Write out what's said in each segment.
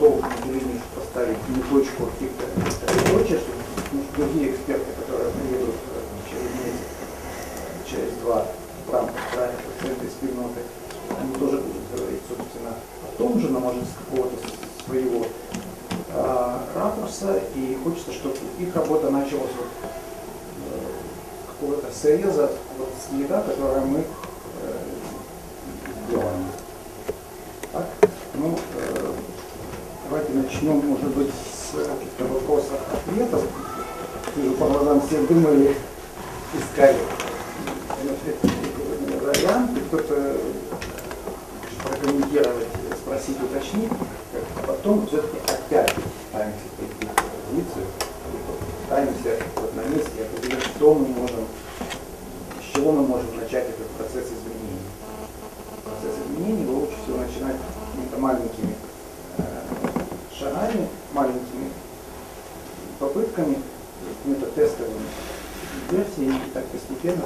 продолжить линию, поставить не точку, а каких-то прочее, чтобы другие эксперты, которые приедут через месяц, через два в рамках проекта «Центра эксперименты», они тоже будут говорить, собственно, о том же, но может с какого-то своего ракурса, и хочется, чтобы их работа началась вот, с какого-то среза, вот следа, который мы сделаем. Так? Ну, давайте начнем, может быть, с каких-то вопросов-ответов. Вижу, по глазам все думали, искали варианты, кто-то прокомментировать, спросить, уточнить, а потом все-таки опять пытаемся пойти в позицию, пытаемся вот на месте определить, что мы можем, с чего мы можем начать этот процесс изменений. Процесс изменений лучше всего начинать какими-то маленькими шагами, маленькими попытками, какими-то тестовыми версиями, и так постепенно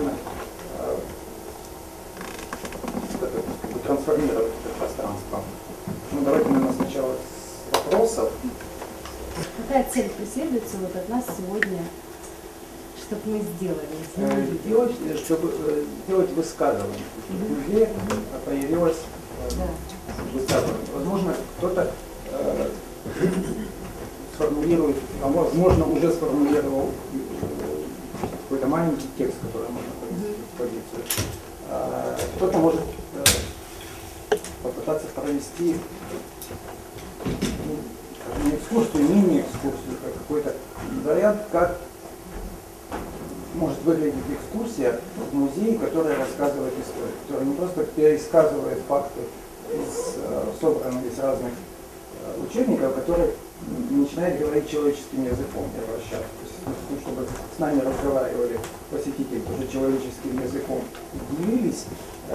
трансформировать это пространство. Ну, давайте, наверное, сначала с вопросов. Какая цель преследуется вот от нас сегодня, чтобы мы сделали? Делать высказывание. В музее появилось высказывание. Возможно, кто-то сформулирует, а возможно, уже сформулировал какой-то маленький текст, который можно повесить в позицию. Кто-то может попытаться провести не экскурсию, мини-экскурсию, как какой-то вариант, как может выглядеть экскурсия в музее, которая рассказывает историю, которая не просто пересказывает факты из собранных из разных учебников, который начинает говорить человеческим языком и обращаться. То есть, чтобы с нами разговаривали посетители тоже человеческим языком и делились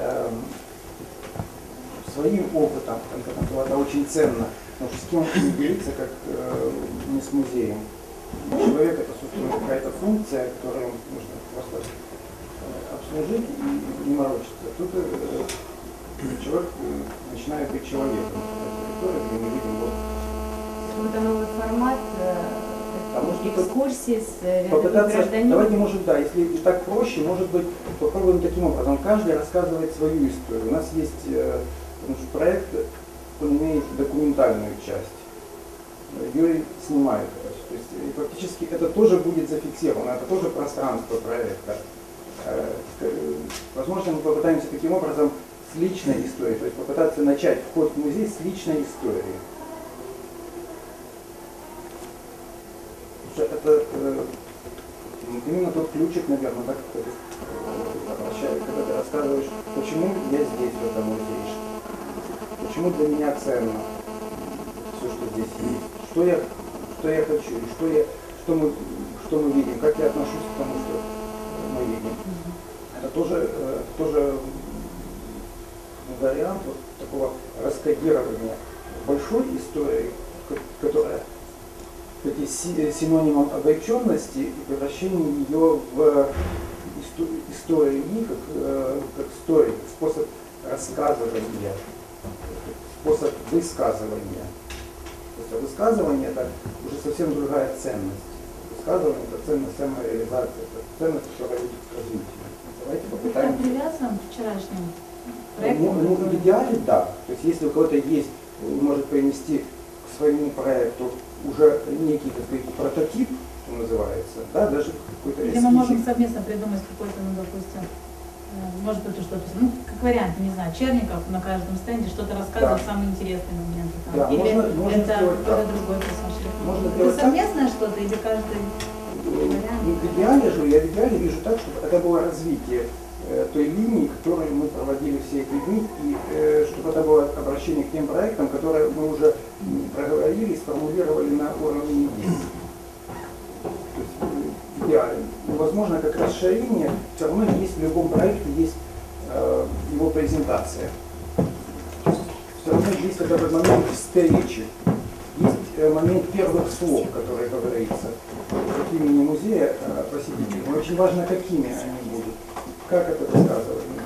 своим опытом, это очень ценно, потому что с кем не делиться, как не с музеем. Человек это, собственно, какая-то функция, которую нужно просто обслужить и не морочиться. Тут человек начинает быть человеком, где мы видим вот. Это новый формат экскурсии с гражданином. Давайте, может, да, если и так проще, может быть, попробуем таким образом. Каждый рассказывает свою историю. У нас есть проект, он имеет документальную часть. Юрий снимает это. То есть фактически это тоже будет зафиксировано, это тоже пространство проекта. Возможно, мы попытаемся таким образом с личной историей, то есть попытаться начать вход в музей с личной истории. Это именно тот ключик, наверное, так, когда ты рассказываешь, почему я здесь, в этом музее, почему для меня ценно все, что здесь есть, что я хочу, и что мы видим, как я отношусь к тому, что мы видим. Это тоже вариант вот такого раскодирования большой истории, которая синонимом обреченности и превращение ее в историю, как историю, способ рассказывания, способ высказывания. То есть высказывание это уже совсем другая ценность. Высказывание это ценность самореализации, это ценность, которая ведет к развитию. Давайте попытаемся. Это привязано к вчерашнему проекту? Ну, в идеале да. То есть если у кого-то есть, может принести к своему проекту уже некий, так сказать, прототип, что называется, да, даже какой-то эскиз. Или мы можем совместно придумать какой-то, ну, допустим, может быть, что-то, ну, как вариант, не знаю, Черников на каждом стенде что-то рассказывает, да, самые интересные моменты. Там. Да, или можно это какой-то другой персонаж. Это совместное что-то, или каждый вариант? В идеале вижу так, чтобы это было развитие той линии, которую мы проводили все эти дни, и чтобы это было обращение к тем проектам, которые мы уже проговорили, сформулировали на уровне идеи. То есть идеально. Но, возможно, как расширение, все равно есть в любом проекте есть его презентация. Все равно есть этот момент встречи, есть момент первых слов, которые говорится от имени музея посетителям. Очень важно, какими они будут. Как это рассказывать?